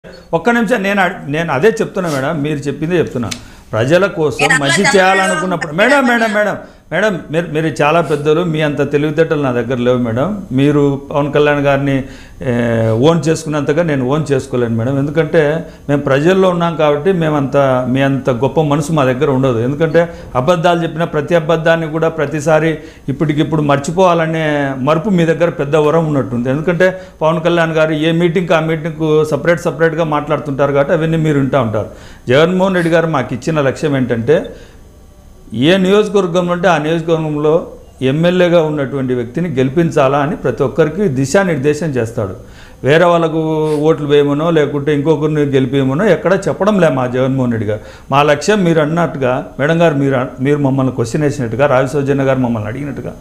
ఒక్క నిమిషం నేను అదే చెప్తున్నా మేడం, మీరు చెప్పిందే చెప్తున్నా. ప్రజల కోసం మంచి చేయాలనుకున్నప్పుడు మేడం మేడం మేడం మేడం మీరు చాలా పెద్దలు, మీ అంత తెలివితేటలు నా దగ్గర లేవు మేడం. మీరు పవన్ కళ్యాణ్ గారిని ఓన్ చేసుకున్నంతగా నేను ఓన్ చేసుకోలేను మేడం. ఎందుకంటే మేము ప్రజల్లో ఉన్నాం కాబట్టి మీ అంత గొప్ప మనసు మా దగ్గర ఉండదు. ఎందుకంటే అబద్ధాలు చెప్పిన ప్రతి అబద్ధాన్ని కూడా ప్రతిసారి ఇప్పటికిప్పుడు మర్చిపోవాలనే మరుపు మీ దగ్గర పెద్ద వరం ఉన్నట్టుంది. ఎందుకంటే పవన్ కళ్యాణ్ గారు ఏ మీటింగ్కి ఆ మీటింగ్కు సపరేట్గా మాట్లాడుతుంటారు కాబట్టి అవన్నీ మీరు వింటూ ఉంటారు. జగన్మోహన్ రెడ్డి గారు మాకు ఇచ్చిన లక్ష్యం ఏంటంటే ఏ నియోజకవర్గంలో ఉంటే ఆ నియోజకవర్గంలో ఎమ్మెల్యేగా ఉన్నటువంటి వ్యక్తిని గెలిపించాలా అని ప్రతి ఒక్కరికి దిశానిర్దేశం చేస్తాడు. వేరే వాళ్ళకు ఓట్లు వేయమనో లేకుంటే ఇంకొకరిని గెలిపేయమనో ఎక్కడ చెప్పడం లే మా జగన్మోహన్ రెడ్డి గారు. మా లక్ష్యం మీరు అన్నట్టుగా మేడం గారు మీరు మమ్మల్ని క్వశ్చన్ వేసినట్టుగా, రాజసౌజన్య గారు మమ్మల్ని అడిగినట్టుగా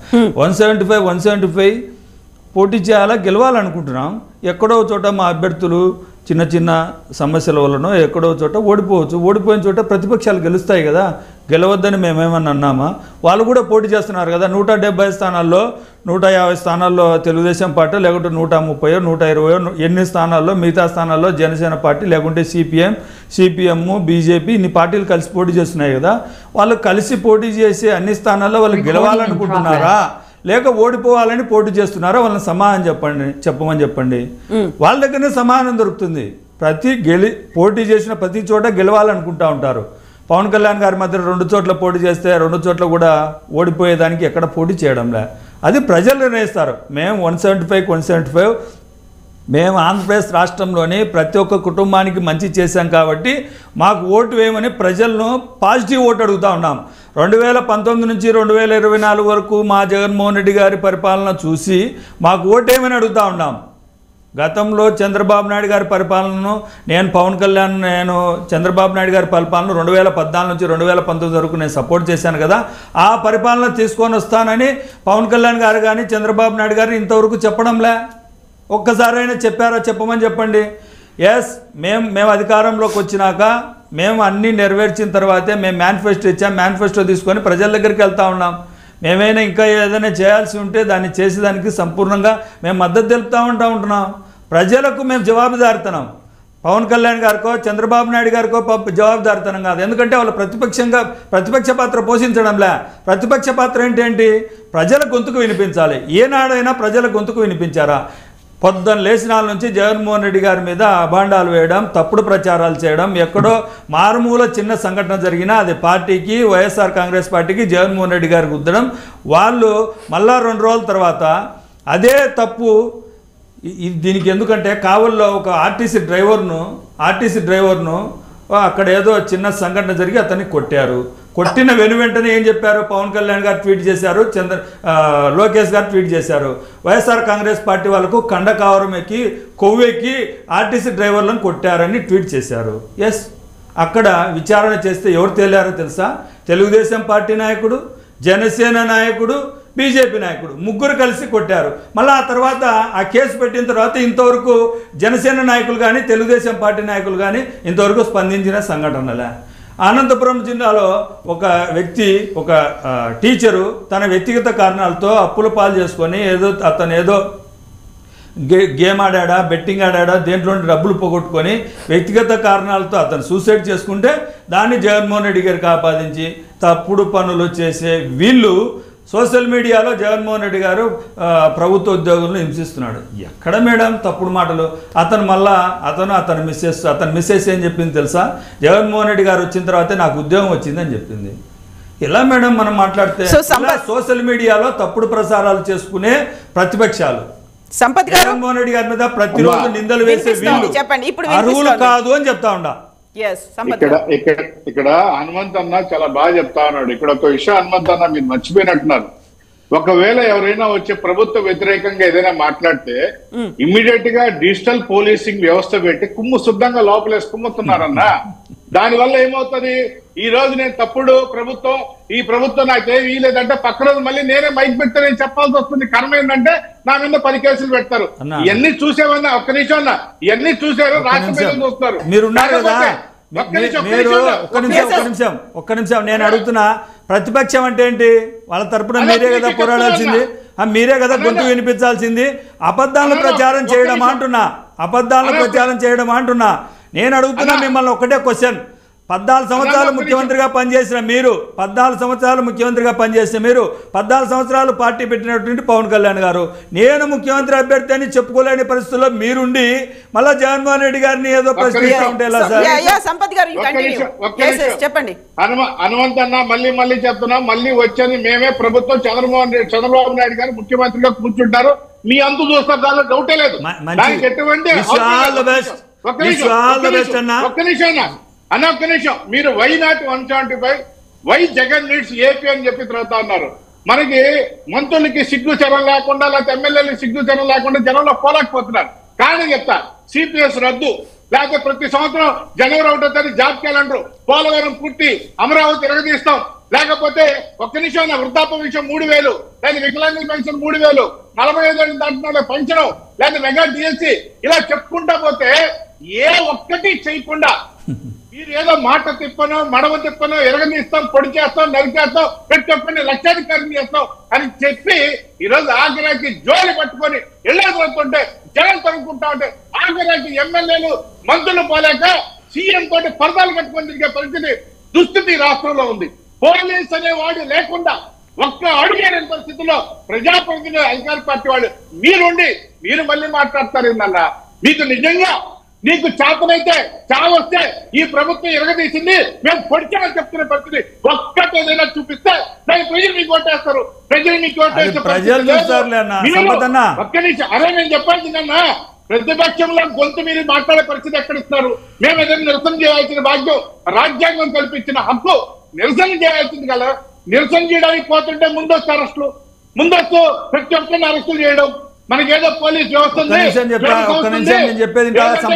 175 పోటీ చేయాలా, గెలవాలనుకుంటున్నాం. ఎక్కడో చోట మా అభ్యర్థులు చిన్న సమస్యల వలనో ఎక్కడో చోట ఓడిపోవచ్చు. ఓడిపోయిన చోట ప్రతిపక్షాలు గెలుస్తాయి కదా, గెలవద్దని మేమేమన్నా అన్నామా? వాళ్ళు కూడా పోటీ చేస్తున్నారు కదా. 170 స్థానాల్లో 150 స్థానాల్లో తెలుగుదేశం పార్టీ, లేకుంటే 130 120 ఎన్ని స్థానాల్లో మిగతా స్థానాల్లో జనసేన పార్టీ, లేకుంటే సిపిఎం బీజేపీ ఇన్ని పార్టీలు కలిసి పోటీ చేస్తున్నాయి కదా. వాళ్ళు కలిసి పోటీ చేసి అన్ని స్థానాల్లో వాళ్ళు గెలవాలనుకుంటున్నారా లేక ఓడిపోవాలని పోటీ చేస్తున్నారా? వాళ్ళని సమాధానం చెప్పమని చెప్పండి. వాళ్ళ దగ్గరనే సమాధానం దొరుకుతుంది. పోటీ చేసిన ప్రతి చోట గెలవాలనుకుంటూ ఉంటారు. పవన్ కళ్యాణ్ గారి మధ్య 2 చోట్ల పోటీ చేస్తే 2 చోట్ల కూడా ఓడిపోయేదానికి ఎక్కడ పోటీ చేయడంలే. అది ప్రజలు నిర్ణయిస్తారు. మేము 175 మేము ఆంధ్రప్రదేశ్ రాష్ట్రంలోని ప్రతి ఒక్క కుటుంబానికి మంచి చేశాం కాబట్టి మాకు ఓటు వేయమని ప్రజలను పాజిటివ్ ఓటు అడుగుతూ ఉన్నాం. 2019 నుంచి 2024 వరకు మా జగన్మోహన్ రెడ్డి గారి పరిపాలన చూసి మాకు ఓటేమని అడుగుతూ ఉన్నాం. గతంలో చంద్రబాబు నాయుడు గారి పరిపాలనను నేను చంద్రబాబు నాయుడు గారి పరిపాలన 2014 నుంచి 2019 వరకు నేను సపోర్ట్ చేశాను కదా. ఆ పరిపాలన తీసుకొని వస్తానని పవన్ కళ్యాణ్ గారు కానీ చంద్రబాబు నాయుడు గారు ఇంతవరకు చెప్పడంలే. ఒక్కసారైనా చెప్పారో చెప్పమని చెప్పండి. ఎస్ మేము అధికారంలోకి వచ్చినాక మేము అన్నీ నెరవేర్చిన తర్వాతే మేము మేనిఫెస్టో ఇచ్చాం. మేనిఫెస్టో తీసుకొని ప్రజల దగ్గరికి వెళ్తూ ఉన్నాం. మేమైనా ఇంకా ఏదైనా చేయాల్సి ఉంటే దాన్ని చేసేదానికి సంపూర్ణంగా మేము మద్దతు తెలుపుతూ ఉంటున్నాం. ప్రజలకు మేము జవాబుదారితనం. పవన్ కళ్యాణ్ గారికో చంద్రబాబు నాయుడు గారికో జవాబుదారితనం కాదు. ఎందుకంటే వాళ్ళు ప్రతిపక్ష పాత్ర పోషించడంలే. ప్రతిపక్ష పాత్ర ఏంటి? ప్రజల గొంతుకు వినిపించాలి. ఏనాడైనా ప్రజల గొంతుకు వినిపించారా? పొద్దున్న లేచినాల నుంచి జగన్మోహన్ రెడ్డి గారి మీద అభాండాలు వేయడం, తప్పుడు ప్రచారాలు చేయడం, ఎక్కడో మారుమూల చిన్న సంఘటన జరిగినా అది పార్టీకి, వైఎస్ఆర్ కాంగ్రెస్ పార్టీకి, జగన్మోహన్ రెడ్డి గారికి ఉద్దడం. వాళ్ళు మళ్ళా 2 రోజుల తర్వాత అదే తప్పు. దీనికి ఎందుకంటే కావల్లో ఒక ఆర్టీసీ డ్రైవర్ను అక్కడ ఏదో చిన్న సంఘటన జరిగి అతన్ని కొట్టారు. కొట్టిన వెంటనే ఏం చెప్పారు? పవన్ కళ్యాణ్ గారు ట్వీట్ చేశారు, లోకేష్ గారు ట్వీట్ చేశారు. వైఎస్ఆర్ కాంగ్రెస్ పార్టీ వాళ్ళకు కండకావరం ఎక్కి కొవ్వెక్కి ఆర్టీసీ డ్రైవర్లను కొట్టారని ట్వీట్ చేశారు. ఎస్, అక్కడ విచారణ చేస్తే ఎవరు తేలారో తెలుసా? తెలుగుదేశం పార్టీ నాయకుడు, జనసేన నాయకుడు, బీజేపీ నాయకుడు ముగ్గురు కలిసి కొట్టారు. మళ్ళీ ఆ తర్వాత ఆ కేసు పెట్టిన తర్వాత ఇంతవరకు జనసేన నాయకులు కానీ తెలుగుదేశం పార్టీ నాయకులు కానీ ఇంతవరకు స్పందించిన సంఘటనలే. అనంతపురం జిల్లాలో ఒక టీచరు తన వ్యక్తిగత కారణాలతో అప్పుల పాలు చేసుకొని అతను ఏదో గేమ్ ఆడా, బెట్టింగ్ ఆడా, దేంట్లో డబ్బులు పోగొట్టుకొని వ్యక్తిగత కారణాలతో అతను సూసైడ్ చేసుకుంటే దాన్ని జగన్మోహన్ రెడ్డి గారికి ఆపాదించి తప్పుడు పనులు చేసే వీళ్ళు సోషల్ మీడియాలో జగన్మోహన్ రెడ్డి గారు ప్రభుత్వ ఉద్యోగులను హింసిస్తున్నాడు. ఎక్కడ మేడం తప్పుడు మాటలు? అతని మిస్సెస్ ఏం చెప్పింది తెలుసా? జగన్మోహన్ రెడ్డి గారు వచ్చిన తర్వాతే నాకు ఉద్యోగం వచ్చిందని చెప్పింది. ఇలా మేడం మనం మాట్లాడితే సోషల్ మీడియాలో తప్పుడు ప్రసారాలు చేసుకునే ప్రతిపక్షాలు జగన్మోహన్ రెడ్డి గారి మీద ప్రతిరోజు నిందలు వేసే వీళ్ళు అర్హులు కాదు అని చెప్తా ఉండా. ఇక్కడ హనుమంత్ అన్న చాలా బాగా చెప్తా ఉన్నాడు. ఇక్కడ ఒక విషయం హనుమంత్ అన్న మీరు మర్చిపోయినట్టున్నారు. ఒకవేళ ఎవరైనా వచ్చే ప్రభుత్వ వ్యతిరేకంగా ఏదైనా మాట్లాడితే ఇమ్మీడియట్ గా డిజిటల్ పోలీసింగ్ వ్యవస్థ పెట్టి శుద్ధంగా లోపలేసి కుమ్ముతున్నారన్న. దానివల్ల ఏమవుతుంది? ఈ రోజు నేను తప్పుడు ఈ ప్రభుత్వం నాకేం వీలేదంటే పక్క రోజు మళ్ళీ నేనే మైక్ పెడితే నేను చెప్పాల్సి వస్తుంది. కర్మ ఏంటంటే నా మీద 10 కేసులు పెడతారు. ఇవన్నీ చూసేవన్నా ఒక్క నిమిషం అన్న, ఇవన్నీ చూసారు, రాష్ట్ర చూస్తారు. ఒక్క నిమిషం నేను అడుగుతున్నా, ప్రతిపక్షం అంటే ఏంటి? వాళ్ళ తరపున మీరే కదా పోరాడాల్సింది. మీరే కదా గొంతు వినిపించాల్సింది. అబద్ధాలను ప్రచారం చేయడం అంటున్నా, అబద్ధాలను ప్రచారం చేయడం అంటున్నా. నేను అడుగుతున్నా మిమ్మల్ని ఒకటే క్వశ్చన్. 14 సంవత్సరాలు ముఖ్యమంత్రిగా పనిచేసిన మీరు, 14 సంవత్సరాలు ముఖ్యమంత్రిగా పనిచేసిన మీరు, 14 సంవత్సరాలు పార్టీ పెట్టినటువంటి పవన్ కళ్యాణ్ గారు, నేను ముఖ్యమంత్రి అభ్యర్థి అని చెప్పుకోలేని పరిస్థితుల్లో మీరుండి మళ్ళా జగన్మోహన్ రెడ్డి గారిని ఏదో ప్రశ్నిస్తూ ఉంటే ఎలా సార్? చెప్పండి. హనుమంతన్న మళ్ళీ చెప్తున్నా, మళ్ళీ వచ్చేది మేమే ప్రభుత్వం. చంద్రబాబు నాయుడు గారు ముఖ్యమంత్రిగా కూర్చుంటారు. మీ అంతు చూస్తారు, దానిలో డౌటే లేదు. ఒక్క నిమిషం మీరు why not 175 why Jagan needs AP అని చెప్పి తిరుగుతా ఉన్నారు. మనకి మంత్రులకి సిగ్గుచరం లేకుండా, లేకపోతే ఎమ్మెల్యేలకి సిగ్గుచరం లేకుండా జనంలో పోలేకపోతున్నారు. కానీ చెప్తా, సిపిఎస్ రద్దు, లేకపోతే ప్రతి సంవత్సరం జనవరి 1వ తేదీ జాబ్ క్యాలెండర్, పోలవరం పూర్తి, అమరావతి తిరగదీస్తాం, లేకపోతే ఒక్క నిమిషం వృద్ధాప్య విషయం 3000, లేదా వికలాంగుల పెన్షన్ 3000, 45 ఏళ్ళు దాటిన పెన్షన్, లేదా మెగా డిఎస్సి, ఇలా చెప్పుకుంటా పోతే ఏ ఒక్కటి చేయకుండా మీరు ఏదో మాట తిప్పనో మడవ తిప్పనో ఎరగనిస్తాం, పొడి చేస్తాం, నరికేస్తాం, ప్రతి ఒక్కరిని లక్షాధికారిని చేస్తాం అని చెప్పి ఈరోజు ఆగ్రాకి జోలి పట్టుకొని వెళ్ళేస్తుంటే జనం తరుముకుంటా ఉంటే ఆగ్రాకి ఎమ్మెల్యేలు మంత్రులు పోలేక సీఎం తోటి పరదాలు కట్టుకొని తిరిగే పరిస్థితి దుస్థితి రాష్ట్రంలో ఉంది. పోలీస్ అనేవాడు లేకుండా ఒక్క అడుగేని పరిస్థితుల్లో ప్రజాప్రతినిధులు అధికార పార్టీ వాళ్ళు మీరు మళ్ళీ మాట్లాడతారు ఏందన్నా? మీకు నిజంగా నీకు చేతనైతే చావొస్తే ఈ ప్రభుత్వం ఎరగదీసింది మేము పొడిచామని చెప్తున్న పరిస్థితి ఒక్కటి ఏదైనా చూపిస్తే దాని ప్రజలు మీకు ఓటేస్తారు. ప్రజలు మీకు ఓటేస్తే ఒక్క నిమిషం అరే నేను చెప్పాల్సిందన్నా, ప్రతిపక్షంలో గొంతు మీరు మాట్లాడే పరిస్థితి ఎక్కడ ఇస్తారు? మేము ఏదైనా నిరసన చేయాల్సిన భాగ్యం రాజ్యాంగం కల్పించిన హక్కు, నిరసన చేయాల్సింది కదా. నిరసన చేయడానికి పోతుంటే ముందస్తు అరెస్టులు, ముందస్తు ప్రతి ఒక్కరిని అరెస్టులు చేయడం, మనకేదో పోలీస్ వ్యవస్థ. ఒక్క నిమిషం నేను చెప్పేది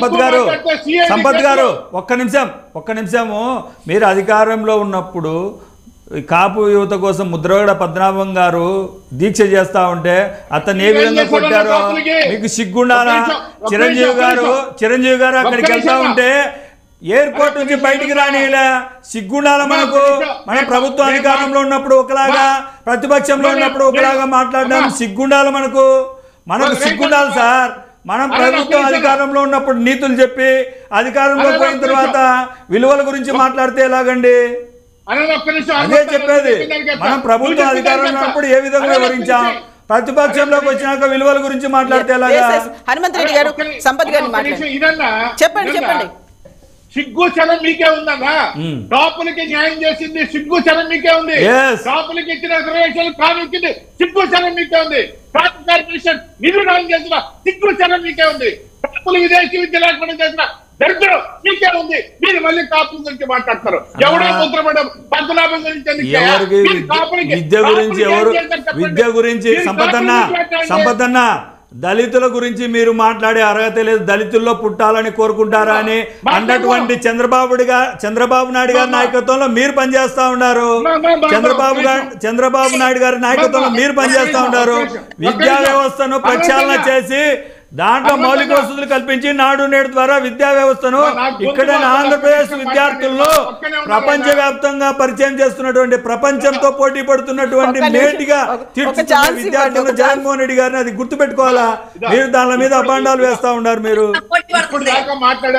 ఒక్క నిమిషము. మీరు అధికారంలో ఉన్నప్పుడు కాపు యువత కోసం ముద్రగడ పద్మనాభం గారు దీక్ష చేస్తా ఉంటే అతను ఏ విధంగా కొట్టారో మీకు సిగ్గుండాలా? చిరంజీవి గారు అక్కడికి వెళ్తా ఉంటే ఎయిర్పోర్ట్ నుంచి బయటికి రానిలా సిగ్గుండాల మనకు? మన ప్రభుత్వం అధికారంలో ఉన్నప్పుడు ఒకలాగా, ప్రతిపక్షంలో ఉన్నప్పుడు ఒకలాగా మాట్లాడడానికి సిగ్గుండాలి మనకు సిగ్గుండాలి సార్. మనం ప్రభుత్వం అధికారంలో ఉన్నప్పుడు నీతులు చెప్పి అధికారంలో పోయిన తర్వాత విలువల గురించి మాట్లాడితే ఎలాగండి? అదే చెప్పేది. మనం ప్రభుత్వం అధికారంలో ఉన్నప్పుడు ఏ విధంగా వివరించాం, ప్రతిపక్షంలోకి వచ్చినాక విలువల గురించి మాట్లాడితే ఎలాగా? హనుమంత్ రెడ్డి గారు, సంపత్ గారిని చెప్పండి. సిగ్గుచరం మీకే ఉందన్నా? కాపులకి న్యాయం చేసింది సిగ్గుచరం మీకే ఉంది. కాపులకి ఇచ్చిన రిజర్వేషన్ కానుకింది సిగ్గుచరం మీకే ఉంది. కాపు కార్పొరేషన్ నిధులు చేసిన సిగ్గుచరం మీకే ఉంది. కాపులు విదేశీ విద్య లేకుండా చేసిన దరిద్రం మీకే ఉంది. మీరు మళ్ళీ కాపుల గురించి మాట్లాడతారు. ఎవడో ముద్రపడం పద్మనాభం గురించి విద్య గురించి సంపదన్న దళితుల గురించి మీరు మాట్లాడే అర్హత లేదు. దళితుల్లో పుట్టాలని కోరుకుంటారా అని అన్నటువంటి చంద్రబాబు నాయుడు గారి నాయకత్వంలో మీరు పనిచేస్తా ఉన్నారు. చంద్రబాబు నాయుడు గారి నాయకత్వంలో మీరు పనిచేస్తా ఉన్నారు. విద్యా వ్యవస్థను ప్రక్షాళన చేసి దాంట్లో మౌలిక వసతులు కల్పించి నాడు నేడు ద్వారా విద్యా వ్యవస్థను ఇక్కడ ఆంధ్రప్రదేశ్ విద్యార్థులను ప్రపంచ వ్యాప్తంగా పరిచయం చేస్తున్నటువంటి, ప్రపంచంతో పోటీ పడుతున్నటువంటి మేటిగా తీర్చిదిద్దిన విద్యార్థులను జగన్మోహన్ రెడ్డి గారిని అది గుర్తు పెట్టుకోవాలా? మీరు దాని మీద అభాండాలు వేస్తా ఉన్నారు. మీరు మాట్లాడే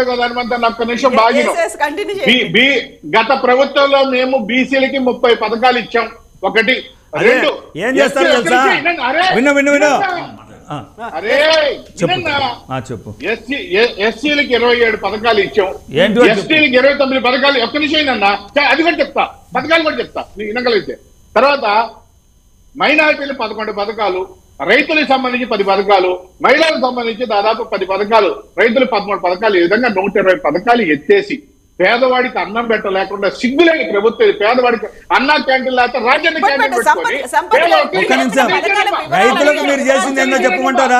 గత ప్రభుత్వంలో మేము బీసీలకి 30 పథకాలు ఇచ్చాం. ఒకటి ఏం చేస్తారు తెలుసా? విను చెప్పు. ఎస్సీలకి 27 పథకాలు ఇచ్చాం, ఎస్టీలకి 29 పథకాలు. ఒక్క నిమిషం అన్నా, అది కూడా చెప్తా, పథకాలు కూడా చెప్తా నీకు వినగలిగితే. తర్వాత మైనారిటీలు 11 పథకాలు, రైతులకు సంబంధించి 10 పథకాలు, మహిళలకు సంబంధించి దాదాపు 10 పథకాలు, రైతులు 13 పథకాలు. ఈ విధంగా 120 పథకాలు ఎత్తేసి పేదవాడికి అన్నం పెట్టలేకుండా సిగ్గులేని ప్రభుత్వం. పేదవాడికి అన్నా క్యాంటీన్ లేకపోతే రాజ్యాన్ని క్యాంటీన్ పెట్టుకొని రైతులకు మీరు చేసింది ఏందో చెప్పమంటారా?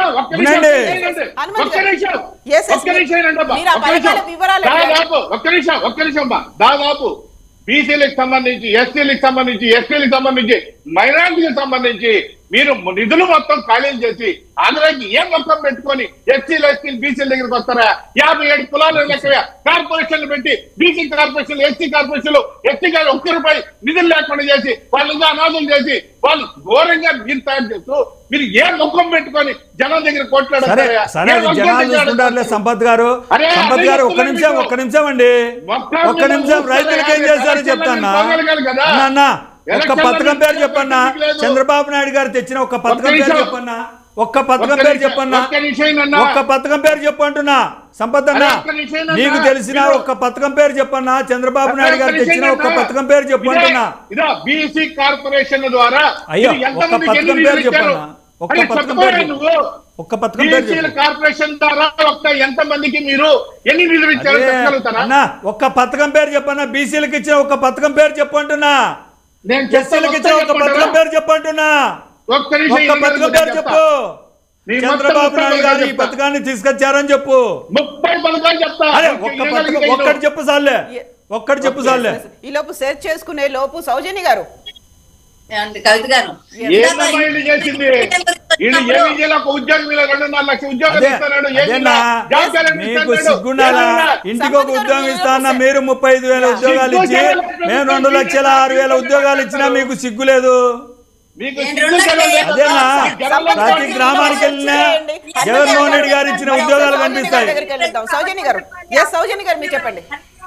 ఒక్క నిమిషం దాదాపు బీసీలకు సంబంధించి, ఎస్టీలకు సంబంధించి, ఎస్టీలకు సంబంధించి, మైనారిటీలకు సంబంధించి మీరు నిధులు మొత్తం ఖాళీలు చేసి ఆంధ్రాకి ఏం మొత్తం పెట్టుకొని ఎస్సీలు ఎస్టీలు బీసీల దగ్గరికి వస్తారా? 57 కులాలు లెక్క కార్పొరేషన్లు పెట్టి బీసీ కార్పొరేషన్లు ఎస్సీ కార్పొరేషన్లు ఎస్సీ గారు ₹1 నిధులు లేకుండా చేసి వాళ్ళంతా అనాథులు చేసి వాళ్ళు ఘోరంగా మీరు తయారు చేస్తూ మీరు ఏ ముఖం పెట్టుకొని జనం దగ్గర కొట్లాడారు? సంపత్ గారు ఒక్క నిమిషం అండి, ఒక్క నిమిషం. రైతులకు ఏం చేశారో చెప్తాన్నా అన్న. ఒక్క పథకం పేరు చెప్పన్నా, చంద్రబాబు నాయుడు గారు తెచ్చిన ఒక్క పథకం పేరు చెప్పన్నా, ఒక్క పథకం పేరు చెప్పన్నా, ఒక్క పథకం పేరు చెప్పంటున్నా. సంపత్ అన్న, నీకు తెలిసిన ఒక్క పథకం పేరు చెప్పన్నా, చంద్రబాబు నాయుడు గారు తెచ్చిన ఒక్క పథకం పేరు చెప్పంటున్నా. బీసీ కార్పొరేషన్ ద్వారా అయ్యో ఒక్క పథకం పేరు చెప్పన్నా, ఒక్క పథకం పేరు, ఒక్క పథకం పేరు కార్పొరేషన్ ద్వారా ఎంత మందికి మీరు ఎన్ని నిధులు ఇచ్చారు అన్న? ఒక్క పథకం పేరు చెప్పన్నా, బీసీలకు ఇచ్చిన ఒక్క పథకం పేరు చెప్పంటున్నా, ఎస్సీలకు ఇచ్చిన ఒక్క పథకం పేరు చెప్పంటున్నా. ఒక్క పథకం పేరు చెప్పు. చంద్రబాబు నాయుడు గారు ఈ పథకాన్ని తీసుకొచ్చారని చెప్పు. 30 పథకాలు చెప్తా. ఒక్క పథకం ఒక్కటి చెప్పు సార్లే, ఒక్కటి చెప్పు సార్లే. ఈ లోపు సెర్చ్ చేసుకునే లోపు సౌజన్య గారు కవిత గారు చేసింది ఉద్యోగం మీద 2.5 లక్షల ఉద్యోగాలు మీకు సిగ్గుండాలా? ఇంటికి ఒక ఉద్యోగం ఇస్తానా? మీరు 35,000 ఉద్యోగాలు ఇచ్చి మేము 2,06,000 ఉద్యోగాలు ఇచ్చినా మీకు సిగ్గు లేదు. అదేనా? ప్రతి గ్రామానికి వెళ్ళినా జగన్మోహన్ రెడ్డి గారు ఇచ్చిన ఉద్యోగాలు కనిపిస్తాయి. సౌజన్య గారు, సౌజన్య గారు మీరు చెప్పండి.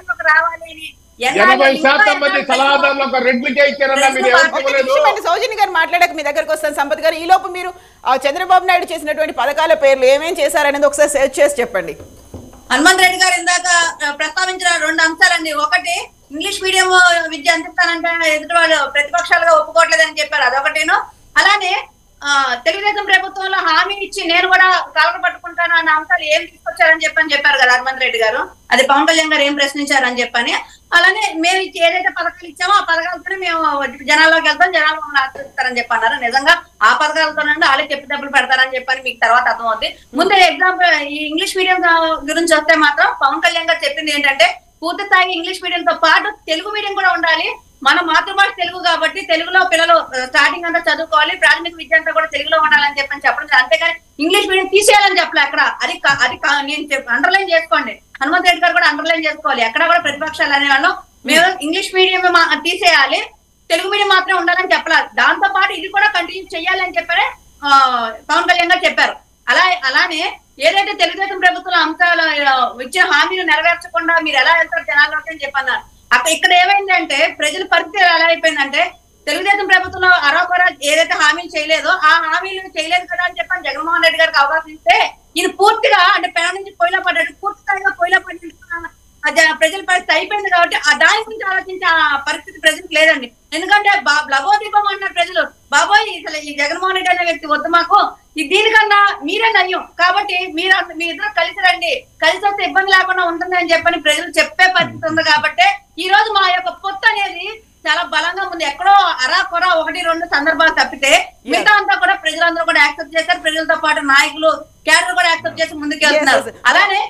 80% మంది సలహాదారులు ఒక రెడ్లకే ఇచ్చారన్నా మీరు ఎవరు? సౌజన్య గారు మాట్లాడక మీ దగ్గరకు వస్తాను. సంపత్ గారు, ఈ లోపు మీరు చంద్రబాబు నాయుడు చేసినటువంటి పథకాల పేర్లు ఏమేం చేశారనేది ఒకసారి సెర్చ్ చేసి చెప్పండి. హనుమంత్ రెడ్డి గారు ఇందాక ప్రస్తావించిన 2 అంశాలండి. ఒకటి, ఇంగ్లీష్ మీడియం విద్య అందిస్తానంటే ఎదుటి వాళ్ళు ప్రతిపక్షాలుగా ఒప్పుకోవట్లేదని చెప్పారు, అదొకటేను. అలానే తెలుగుదేశం ప్రభుత్వంలో హామీ ఇచ్చి నేను కూడా కాలక పట్టుకుంటాను అన్న అంశాలు ఏం తీసుకొచ్చారని చెప్పారు కదా హనుమంత్ రెడ్డి గారు. అది పవన్ కళ్యాణ్ గారు ఏం ప్రశ్నించారని చెప్పని. అలానే మేము ఏదైతే పథకాలు ఇచ్చామో ఆ పథకాలతోనే మేము జనాల్లోకి వెళ్తాం, జనాలు మమ్మల్ని ఆశ్రయిస్తారని చెప్పన్నారు. నిజంగా ఆ పథకాలతోనండి వాళ్ళే చెప్పి పెడతారని చెప్పని మీకు తర్వాత అర్థమవుతుంది. ముందే ఎగ్జాంపుల్ ఈ ఇంగ్లీష్ మీడియం గురించి వస్తే మాత్రం పవన్ కళ్యాణ్ గారు చెప్పింది ఏంటంటే పూర్తి స్థాయి ఇంగ్లీష్ మీడియం తో పాటు తెలుగు మీడియం కూడా ఉండాలి. మన మాతృభాష తెలుగు కాబట్టి తెలుగులో పిల్లలు స్టార్టింగ్ అంతా చదువుకోవాలి, ప్రాథమిక విద్య అంతా కూడా తెలుగులో ఉండాలని చెప్పడం. అంతేగాని ఇంగ్లీష్ మీడియం తీసేయాలని చెప్పలే అక్కడ. అది నేను అండర్లైన్ చేసుకోండి, హనుమంత్ రెడ్డి గారు కూడా అండర్లైన్ చేసుకోవాలి. ఎక్కడ కూడా ప్రతిపక్షాలు అనేవాళ్ళు మేము ఇంగ్లీష్ మీడియం తీసేయాలి, తెలుగు మీడియం మాత్రం ఉండాలని చెప్పలేదు. దాంతో పాటు ఇది కూడా కంటిన్యూ చేయాలి అని చెప్పారే పవన్ కళ్యాణ్ గారు చెప్పారు. అలానే ఏదైతే తెలుగుదేశం ప్రభుత్వం అంశాలు ఇచ్చిన హామీలు నెరవేర్చకుండా మీరు ఎలా వెళ్తారు జనాల్లోకి అని చెప్పన్నారు. ఇక్కడ ఏమైందంటే ప్రజల పరిస్థితి ఎలా అయిపోయిందంటే తెలుగుదేశం ప్రభుత్వంలో అరోకొర ఏదైతే హామీలు చేయలేదో ఆ హామీలు చేయలేదు కదా అని చెప్పని జగన్మోహన్ రెడ్డి గారికి అవకాశం ఇస్తే ఈయన పూర్తిగా అంటే పేడ నుంచి పొయ్యిలో పడ్డాడు, పూర్తి స్థాయిగా పొయ్యిలో పడి ప్రజల పరిస్థితి అయిపోయింది. కాబట్టి దాని గురించి ఆలోచించే ఆ పరిస్థితి ప్రజలకు లేదండి. ఎందుకంటే లగోదీపం అన్నారు ప్రజలు, బాబోయ్ అసలు ఈ జగన్మోహన్ రెడ్డి అనే వ్యక్తి వద్దు మాకు, దీనికన్నా మీరే నయ్యం కాబట్టి మీ ఇద్దరు కలిసి రండి, కలిసి వస్తే ఇబ్బంది లేకుండా ఉంటుంది అని చెప్పని ప్రజలు చెప్పే పరిస్థితి ఉంది. కాబట్టి ఈ రోజు మా యొక్క పొత్తు అనేది చాలా బలంగా ఉంది. ఎక్కడో అరాకొర 1-2 సందర్భాలు తప్పితే మిగతా అంతా కూడా ప్రజలందరూ కూడా యాక్సెప్ట్ చేశారు. ప్రజలతో పాటు నాయకులు క్యాడర్ కూడా యాక్సెప్ట్ చేసి ముందుకు వెళ్తున్నారు. అలానే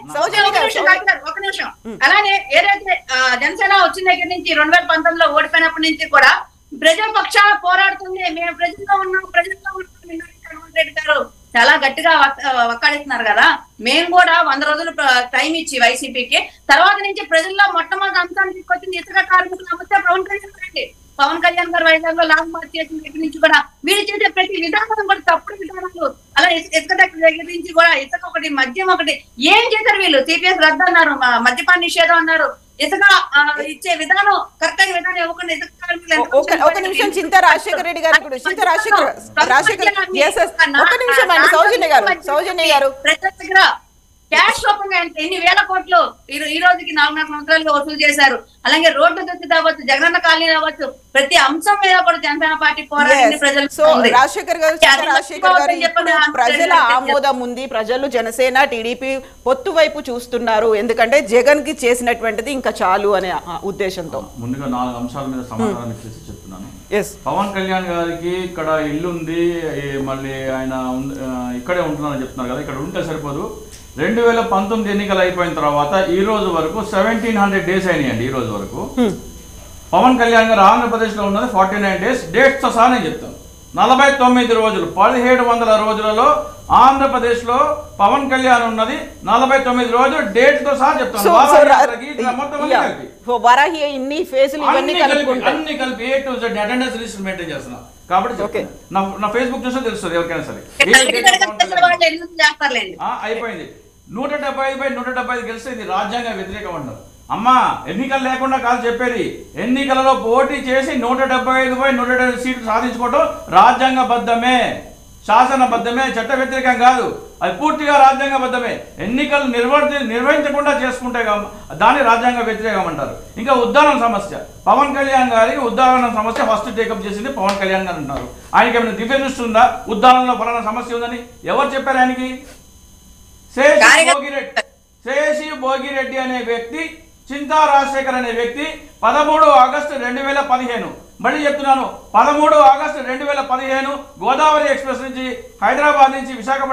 ఒక నిమిషం, అలానే ఏదైతే జనసేన వచ్చిన దగ్గర నుంచి 2019లో ఓడిపోయినప్పటి నుంచి కూడా ప్రజల పక్షాన పోరాడుతుంది, మేము ప్రజల్లో ఉన్నాం జగన్మోహన్ రెడ్డి గారు చాలా గట్టిగా వక్కాడిస్తున్నారు కదా. మేము కూడా 100 రోజులు టైం ఇచ్చి వైసీపీకి తర్వాత నుంచి ప్రజల్లో మొట్టమొదటి అంశాన్ని తీసుకొచ్చింది ఇసుక కార్మికుల సమస్య పవన్ కళ్యాణ్ గారు వైజాగ్ లో లాంగ్ మార్చ్ చేసిన దగ్గర నుంచి కూడా వీళ్ళు చేసే ప్రతి విధానం కూడా తప్పుడు విధానాలు. అలా ఇసుక దగ్గర నుంచి కూడా ఇసుక ఒకటి, మద్యం ఒకటి, ఏం చేశారు వీళ్ళు? సిపిఎస్ రద్దు అన్నారు, మద్యపాన నిషేధం అన్నారు, ఇసుక ఇచ్చే విధానం కరెక్ట్ అయిన విధానం ఇవ్వకుండా ఇసుక కార్మికులు. ఒక నిమిషం, చింతా రాజశేఖర రెడ్డి గారు కూడా ఒక నిమిషం అండి. సౌజన్య గారు ప్రజల దగ్గర క్యాష్ రూపంగా ఎన్ని వేల కోట్లు ఈ రోజుకి 4 సంవత్సరాలుగా వసూలు చేశారు. అలాగే రోడ్డు దుస్థితి అవ్వచ్చు, జగనన్న కాలనీ అవ్వచ్చు, ప్రతి అంశం మీద కూడా జనసేన పార్టీ పోరాడింది ప్రజలు. రాజశేఖర్ గారు ప్రజల ఆమోదం ఉంది, ప్రజలు జనసేన టీడీపీ పొత్తు వైపు చూస్తున్నారు, ఎందుకంటే జగన్ కి చేసినటువంటిది ఇంకా చాలు అనే ఉద్దేశంతో. ముందుగా 4 అంశాల మీద సమాధానం ఇచ్చేసి చెప్తున్నాను. పవన్ కళ్యాణ్ గారికి ఇక్కడ ఇల్లు ఉంది, మళ్ళీ ఆయన ఇక్కడే ఉంటున్నారని చెప్తున్నారు కదా. ఇక్కడ ఉంటే సరిపోదు. 2019 ఎన్నికలు అయిపోయిన తర్వాత ఈ రోజు వరకు 1700 డేస్ అయినాయండి. ఈ రోజు వరకు పవన్ కళ్యాణ్ గారు ఆంధ్రప్రదేశ్లో ఉన్నది 49 డేస్. డేట్స్తో సహా నేను చెప్తాను. 49 రోజులు 1700 రోజులలో ఆంధ్రప్రదేశ్లో పవన్ కళ్యాణ్ ఉన్నది 49 రోజులు డేట్ తో సహా చెప్తాను. వరాహి ఇన్ని ఫేజులు ఇవన్నీ అన్ని కలిపి A to Z attendance list maintain చేస్తున్నా కాబట్టి నా ఫేస్బుక్ చూస్తే తెలుస్తుంది ఎవరికైనా సరే. అయిపోయింది 175/175 గెలిస్తే ఇది రాజ్యాంగ వ్యతిరేకం అంటారు. అమ్మా ఎన్నికలు లేకుండా కాదు చెప్పేది, ఎన్నికలలో పోటీ చేసి 175/175 సీట్లు సాధించుకోవటం రాజ్యాంగబద్ధమే, శాసనబద్ధమే, చట్ట వ్యతిరేకం కాదు. అది పూర్తిగా రాజ్యాంగబద్ధమే. ఎన్నికలు నిర్వహించకుండా చేసుకుంటే దాన్ని రాజ్యాంగ వ్యతిరేకం అంటారు. ఇంకా ఉద్దానం సమస్య, పవన్ కళ్యాణ్ గారికి ఉద్దానం సమస్య ఫస్ట్ టేకప్ చేసింది పవన్ కళ్యాణ్ గారు అంటారు. ఆయనకి ఏమైనా దివ్య దృష్టి ఉందా? ఉద్దానంలో ఫలానా సమస్య ఉందని ఎవరు చెప్పారు ఆయనకి? శేషి భోగిరెడ్డి అనే వ్యక్తి, చింతా రాజశేఖర్ అనే వ్యక్తి 13 ఆగస్టు 2015, మళ్ళీ చెప్తున్నాను 13 ఆగస్టు 2015 గోదావరి ఎక్స్ప్రెస్ నుంచి హైదరాబాద్ నుంచి విశాఖపట్నం